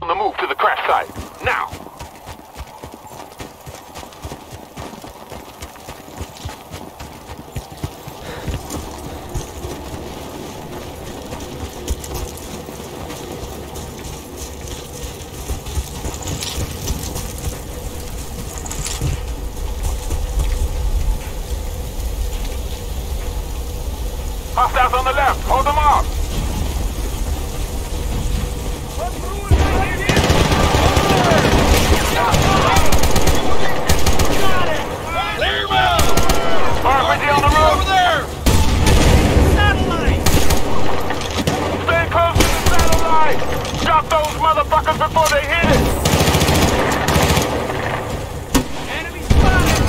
On the move to the crash site. Now! Hostiles on the left! Hold them off! RPG on the roof! Over there! Satellite! Stay close to the satellite! Drop those motherfuckers before they hit it! Enemy spotted!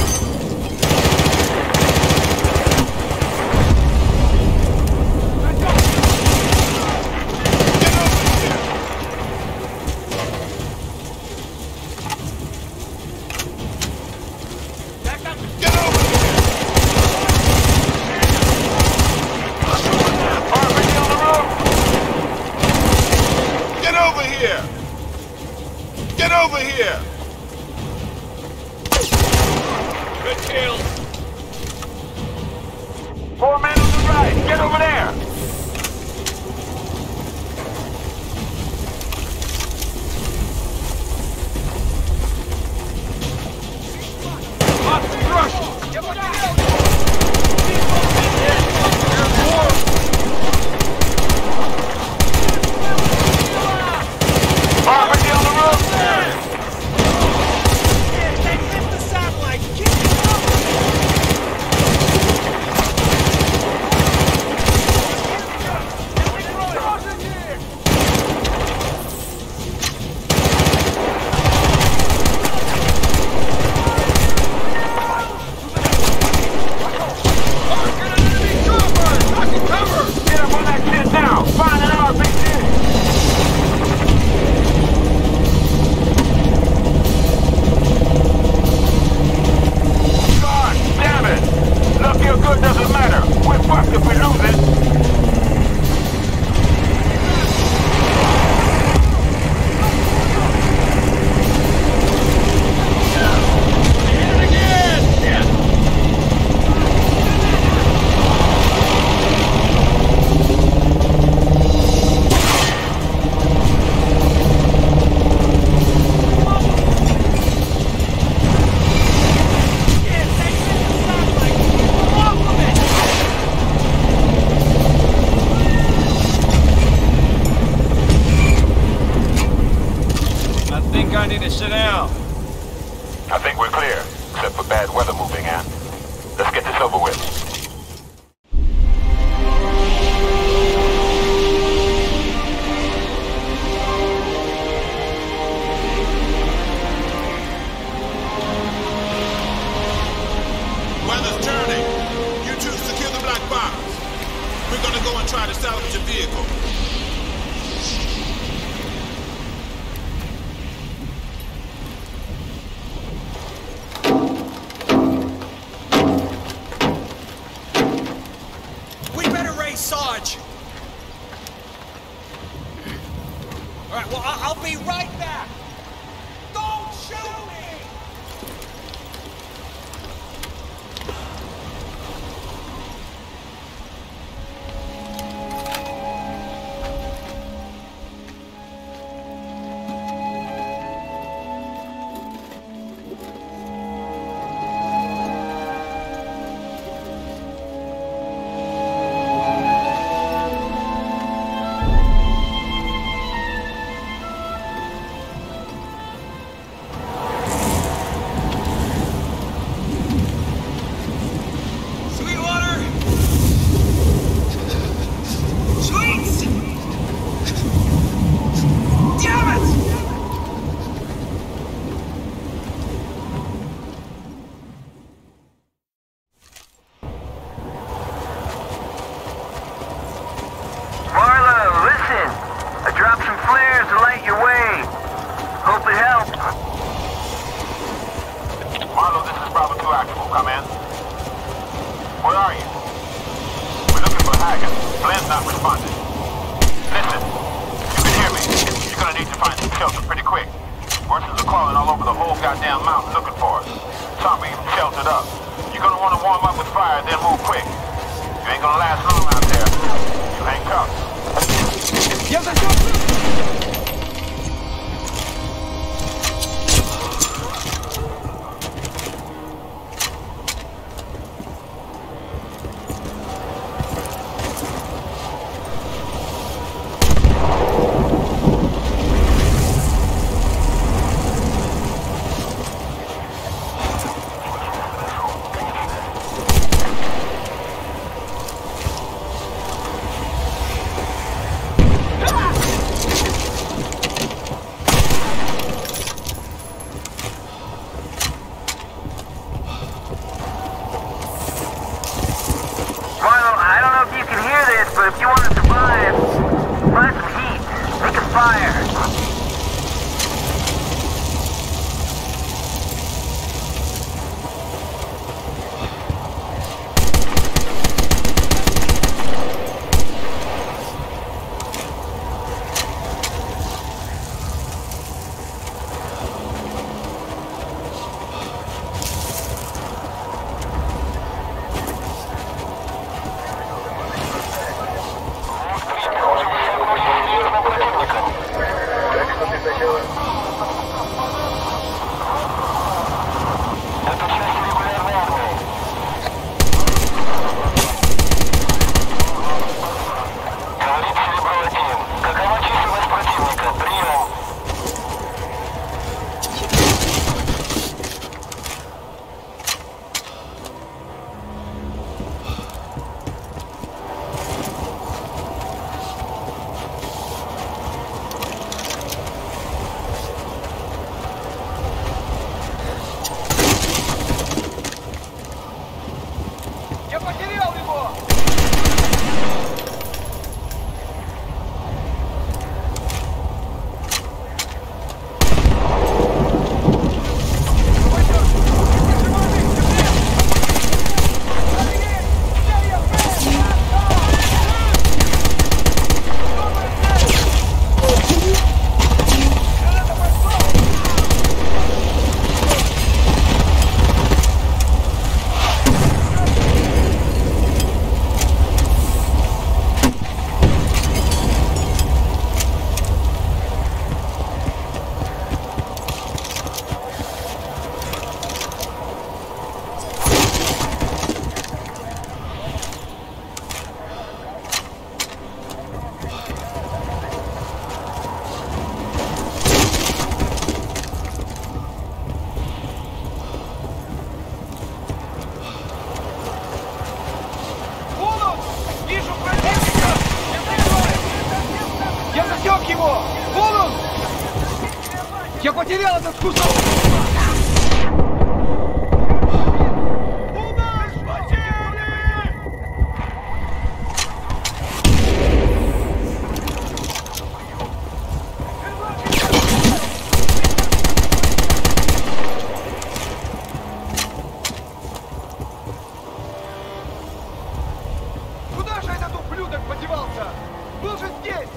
Get over here! Good kill. 4 men on the right. Get over there. Hostage rush. Get what you do. RPG on the roof. They hit the satellite. Keep it up. Get up on that shit now. Find an RPG. Look, your good doesn't matter. We're fucked if we lose it. Hit it again! Yeah. I need to sit down. I think we're clear, except for bad weather moving in. Let's get this over with. Weather's turning. You two secure the black box. We're gonna go and try to salvage your vehicle. Sarge. All right, well, I'll be right back. Don't shoot me! Come in. Where are you? We're looking for Haggard. Glenn's not responding. Listen, you can hear me. You're gonna need to find some shelter pretty quick. Russians are crawling all over the whole goddamn mountain looking for us. Some are even sheltered up. You're gonna want to warm up with fire, then move quick. You ain't gonna last long out there. You handcuffed. Я засек! Я потерял этот кусок! Куда же этот ублюдок подевался? Был же здесь!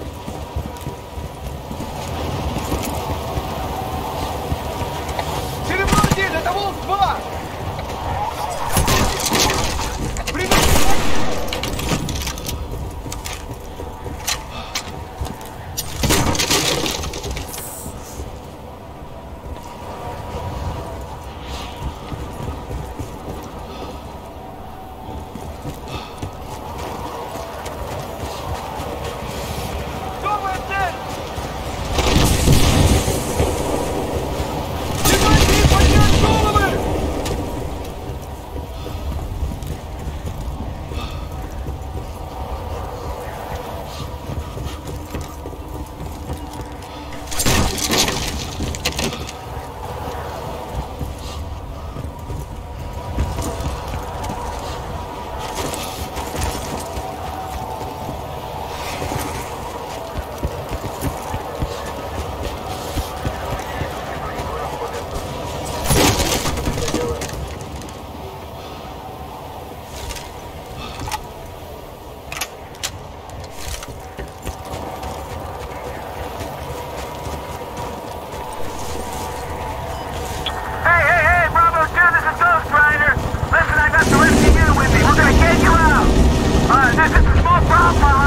Hostile